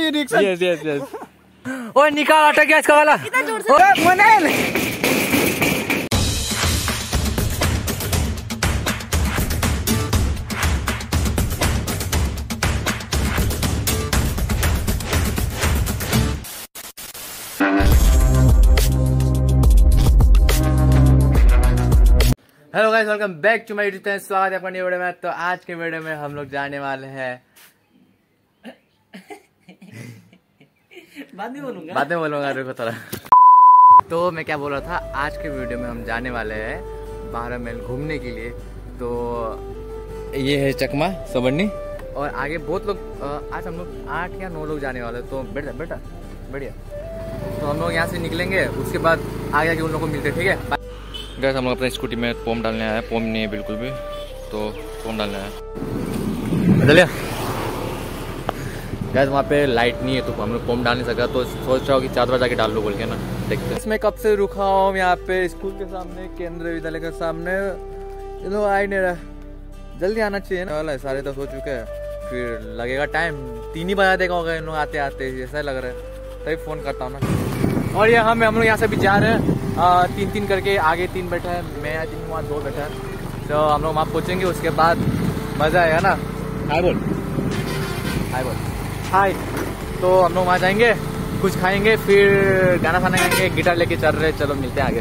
ये reaction. Yes yes yes. ओए निकाल अटक गया इसका वाला। Hello guys, welcome back to my YouTube channel. स्वागत है अपनी वीडियो में। तो आज के वीडियो में हम लोग जाने वाले हैं बाद में बोलूंगा रुको थोड़ा। तो मैं क्या बोल रहा था, आज के वीडियो में हम जाने वाले हैं 12 माइल घूमने के लिए। तो ये है चकमा सबन्नी और आगे बहुत लोग, आज हम लोग 8 या 9 लोग जाने वाले हैं। तो बेटा बढ़िया। तो हम लोग यहाँ से निकलेंगे, उसके बाद आगे आके उन लोगों को मिलते, ठीक है। गैस हम लोग अपने स्कूटी में पोम डालने आया है। पोम नहीं है बिल्कुल भी, तो पोम डालने आया चलिए। गैस वहाँ पे लाइट नहीं है तो हम लोग पोम डाल नहीं सका, तो सोच रहा हूँ कि 4 बार जाके डाल लो बोल के ना, देखते हैं। इसमें कब से रुका हूँ यहाँ पे स्कूल के सामने, केंद्रीय विद्यालय के सामने। ये लोग आ ही नहीं रहा, जल्दी आना चाहिए ना। वाला 10:30 हो चुके हैं, फिर लगेगा टाइम 3 ही बजा देगा होगा इन लोग आते आते, ऐसा लग रहा है। तभी फ़ोन करता हूँ ना। और ये हम लोग यहाँ से भी जा रहे हैं 3-3 करके। आगे 3 बैठा है, मैं आज वहाँ 2 बैठा है। तो हम लोग वहाँ पहुँचेंगे, उसके बाद मज़ा आएगा ना। हाय बोल हाय। तो हम लोग वहाँ जाएंगे, कुछ खाएंगे, फिर गाना खाना गाएंगे। गिटार लेके चल रहे, चलो मिलते हैं आगे।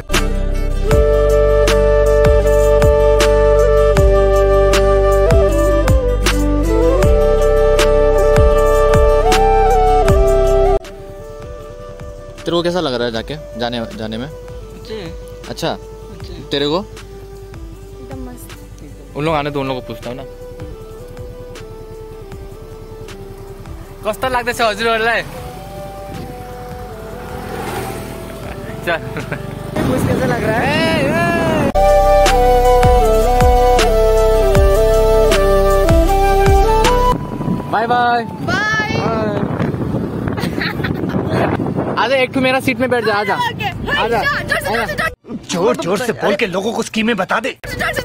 तेरे को कैसा लग रहा है जाने में? अच्छा तेरे को? एकदम मस्त। उन लोग आने तो उन लोग को पूछता हूँ ना। कष्ट लगता है हजुर। चल कैसा लग रहा है? Bye bye bye. आजा, एक तो मेरा सीट में बैठ जा। आजा आजा। जोर जोर से बोल के लोगों को स्कीमें बता दे।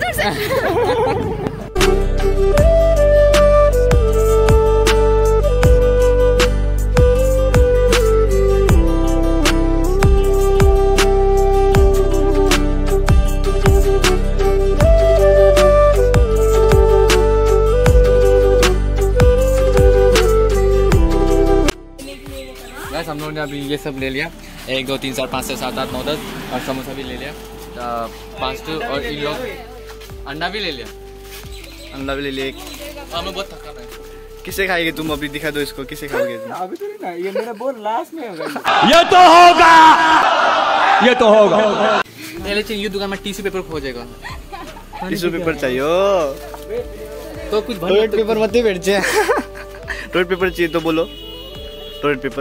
हम लोगों ने अभी ये सब ले लिया, 1 2 3 4 5 6 7 8 9 10 और समोसा भी ले लिया 5 और इन लोग अंडा भी ले लिया। अंडा भी ले लिया। हम लोग बहुत थका है। किसे खाएंगे तुम? अभी दिखा दो इसको, किसे खाओगे? अभी तो नहीं ना, ये मेरा बोल लास्ट में होगा। ये तो होगा। पहले चाहिए ये दुकान में टिश्यू पेपर खोजेगा। टिश्यू पेपर चाहिए तो कुछ टॉयलेट पेपर मत ही बैठ जाए। टॉयलेट पेपर चाहिए तो बोलो टॉयलेट पेपर।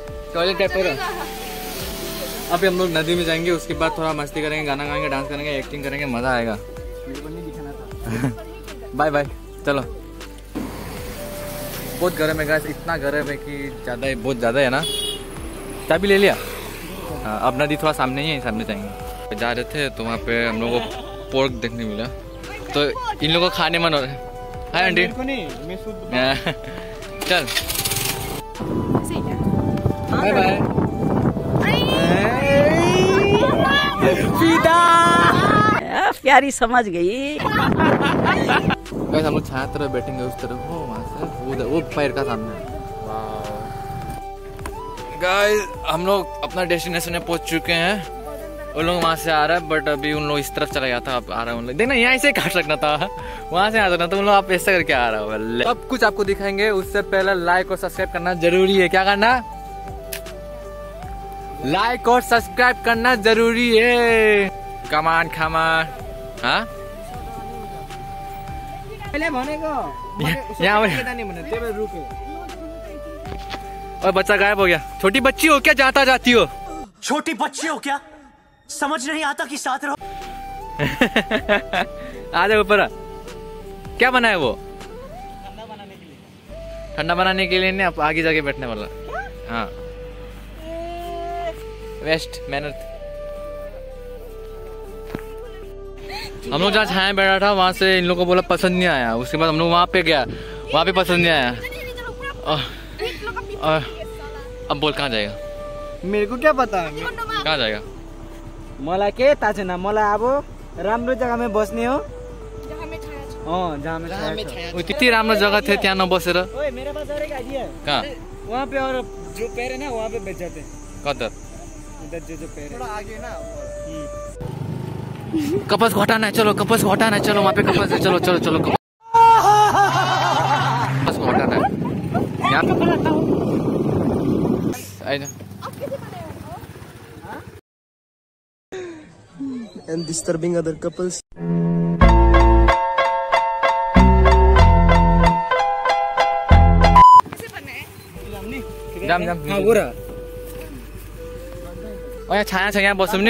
अभी हम लोग नदी में जाएंगे, उसके बाद थोड़ा मस्ती करेंगे, गाना गाएंगे, डांस करेंगे, एक्टिंग करेंगे, मजा आएगा। Bye bye. चलो। बहुत गर्म है गाइस, इतना गर्म है कि ज्यादा, बहुत ज्यादा है ना। चाबी ले लिया। हाँ, अब नदी थोड़ा सामने ही है, सामने जाएंगे। जा रहे थे तो वहाँ पे हम लोग को पोर्क देखने मिला, तो इन लोगों को खाने मन हो रहा है। Hi aunty. चल बाय बाय। प्यारी समझ गई। हम लोग छाया तरफ बैठेंगे, उस तरफ वो वहाँ से वो पैर का सामने। गाइस हम लोग अपना डेस्टिनेशन में पहुंच चुके हैं। वो लोग वहाँ से आ रहा है, बट अभी उन लोग इस तरफ चला गया था, अब आ रहा है उन लोग। देखना यहाँ से काट सकना था, वहाँ से आ सकना था। उन लोग आप ऐसा करके आ रहा होगा। सब कुछ आपको दिखाएंगे, उससे पहले लाइक और सब्सक्राइब करना जरूरी है। क्या करना? लाइक और सब्सक्राइब करना जरूरी है। कमान खमान। हाँ और बच्चा गायब हो गया। छोटी बच्ची हो क्या, जाता जाती हो? छोटी बच्ची हो क्या, समझ नहीं आता कि साथ रहो। आ जाओ ऊपर। क्या बना है वो? ठंडा बनाने के लिए नहीं, आप आगे जाके बैठने वाला। हाँ वेस्ट मेहनत। हम लोग जहाँ छाया बैठा था वहाँ से इन लोगों को बोला पसंद नहीं आया। उसके बाद हम लोग वहाँ पे गया, वहाँ पे पसंद नहीं आया। अब बोल कहाँ जाएगा? मेरे को क्या पता है? कहाँ जाएगा? मलाई के थाहा छैन, मलाई अब राम्रो जग्गामा बस्ने हो। जहाँ में छाया। त्यति राम्रो जग्गा थियो त्यहाँ नबसेर। ओए मेरे पास और एक आइडिया है। कहाँ? वहाँ पे और जो पेड़ है ना वहाँ पे बेच जाते हैं। कदर इधर जो पेड़ है थोड़ा आगे ना। कपस को हटाना है, चलो कपस को हटाना है, चलो वहाँ पे कपस है, चलो चलो चलो कपस को हटाना है। यहाँ आइना And disturbing other couples. जाम जाम हाँ वो रहा। यहाँ छाया छ, यहाँ बसौँ नि।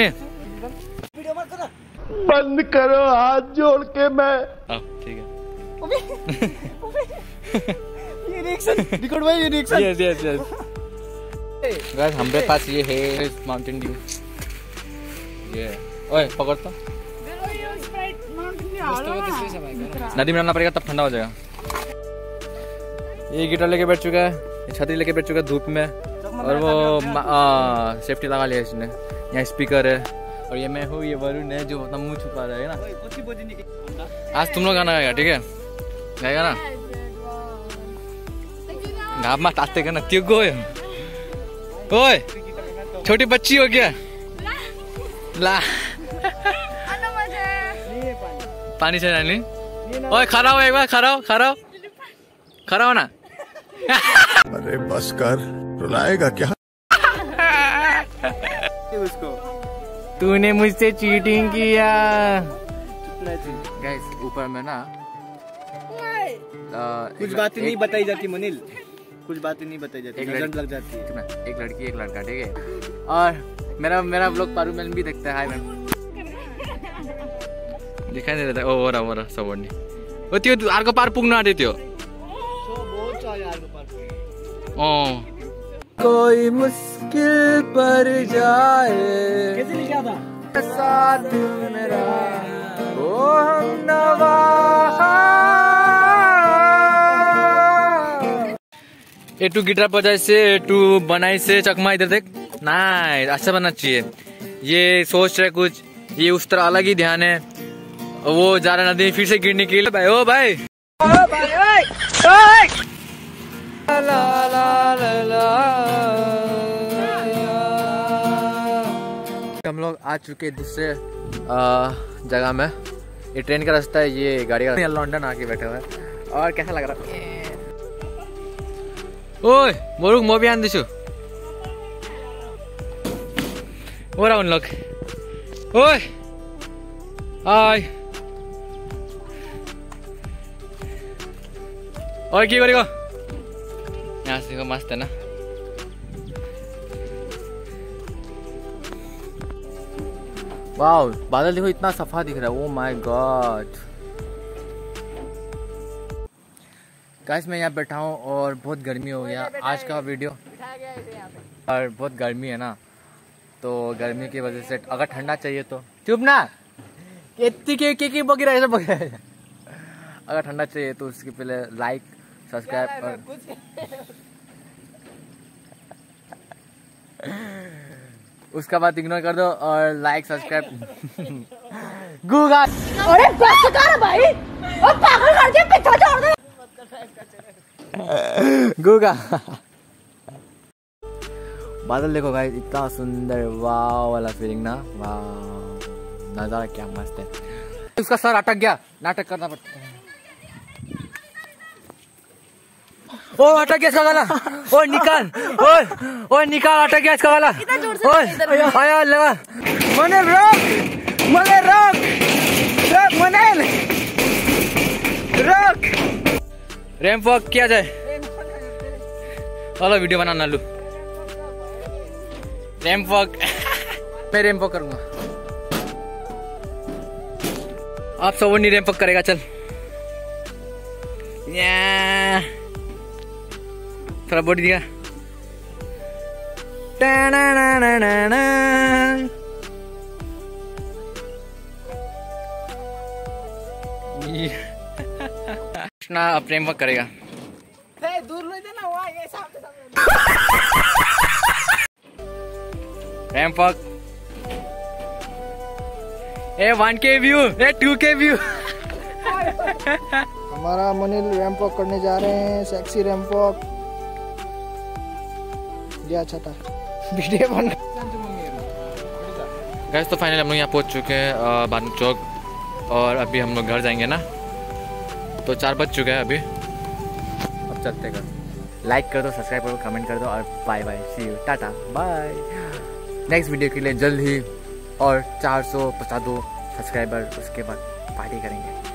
बंद करो हाथ जोड़ के मैं। ठीक है। ये रिएक्शन रिकॉर्ड भाई, ये reaction. Yes yes yes guys, हमारे पास ये है माउंटेन ड्यू। ये ओए पकड़ तो। नदी में डालना पड़ेगा तब ठंडा हो जाएगा। ये गिटार लेके बैठ चुका है, छतरी लेके बैठ चुका है धूप में, और वो सेफ्टी लगा लिया इसने। यहाँ स्पीकर है, और ये मैं हूँ, ये वरुण है जो अपना मुंह छुपा रहा है ना। आज तुम लोग गाना गाएगा, ठीक है? गाएगा ना? घाप में ताते का ना त्यो गयो। ओए छोटी बच्ची हो क्या? ला पानी से नानी। ओए खड़ा हो, एक बार खड़ा हो, खड़ा हो, खड़ा हो ना। अरे बस कर, रुलाएगा क्या? उसको तूने मुझसे चीटिंग किया। गाइस ऊपर में ना कुछ बातें नहीं बताई जाती मनील, कुछ बातें नहीं बताई जाती, नजर लग जाती है। एक लड़की एक लड़का, ठीक है? और मेरा व्लॉग पारू मैन भी देखता है। हाय मैम दिखाई नहीं देता। ओ रहा सब नहीं वो त्यो अर्को पार पुग्न आँट्यो त्यो। कोई मुश्किल पर जाए साथ मेरा ओ हमनवा। एटू गिटार बजाई से, एटू बनाई से, चकमा इधर देख। नाइस, अच्छा बनना चाहिए। ये सोच रहे कुछ, ये उस तरह अलग ही ध्यान है। वो जा रहा नदी फिर से गिरने के लिए। भाई ओ भाई, ला ला ला ला। हम लोग आ चुके दूसरे जगह में। ये ट्रेन का रास्ता है, ये गाड़ी का रास्ता। लंदन आके बैठे हुए हैं। और कैसा लग रहा है? ओए मोरुक म भी आन्दैछु। ओरा उन लोग। ओए हाय। ओए के गरेको? यहाँ से मस्त है ना। वाओ, बादल देखो इतना सफा दिख रहा है। ओ माय गॉड गाइस, मैं यहाँ बैठा हूँ और बहुत गर्मी हो गया आज का वीडियो। और बहुत गर्मी है ना, तो गर्मी की वजह से अगर ठंडा चाहिए तो चुप ना के बगी रहा है। अगर ठंडा चाहिए तो उसके पहले लाइक सब्सक्राइब और उसका बाद इग्नोर कर दो और लाइक सब्सक्राइब। गूगा अरे बस कर भाई, और पागल कर दिया, पीछे छोड़ दे। गूगा बादल देखो गाइस, इतना सुंदर वाव वाला फीलिंग ना। वाव, नजारा क्या मस्त है। उसका सर अटक गया, नाटक करना पड़ता है। ओ अटक गया इसका गला। ओ निकाल, ओ निकाल, अटक गया इसका गला। आया लगा। मनील रोक, मनील रोक, रोक मनील रोक। रैंप वॉक किया जाए। चलो वीडियो बनाना लू। रैंप वॉक मैं रैंप वॉक करूंगा, आप सब नहीं रैंप वॉक करेगा। चल थोड़ा बॉडी दिया। कृष्णा अब रैंप वॉक करेगा। दूर ले देना, वहाँ ये सामने ramp walk. A 1K view, a 2K view. हमारा मनील रैंप वॉक करने जा रहे हैं, सेक्सी रैंप वॉक। ये अच्छा था वीडियो बन। गाइस तो फाइनली हम लोग यहाँ पहुँच चुके हैं बानू चौक, और अभी हम लोग घर जाएंगे ना, तो 4 बज चुके हैं अभी। अब चलते घर। लाइक कर दो, सब्सक्राइब करो, कमेंट कर दो, और बाय बाय, सी यू, टाटा बाय। नेक्स्ट वीडियो के लिए जल्द ही और 400 पहुँचा दो सब्सक्राइबर, उसके बाद पार्टी करेंगे।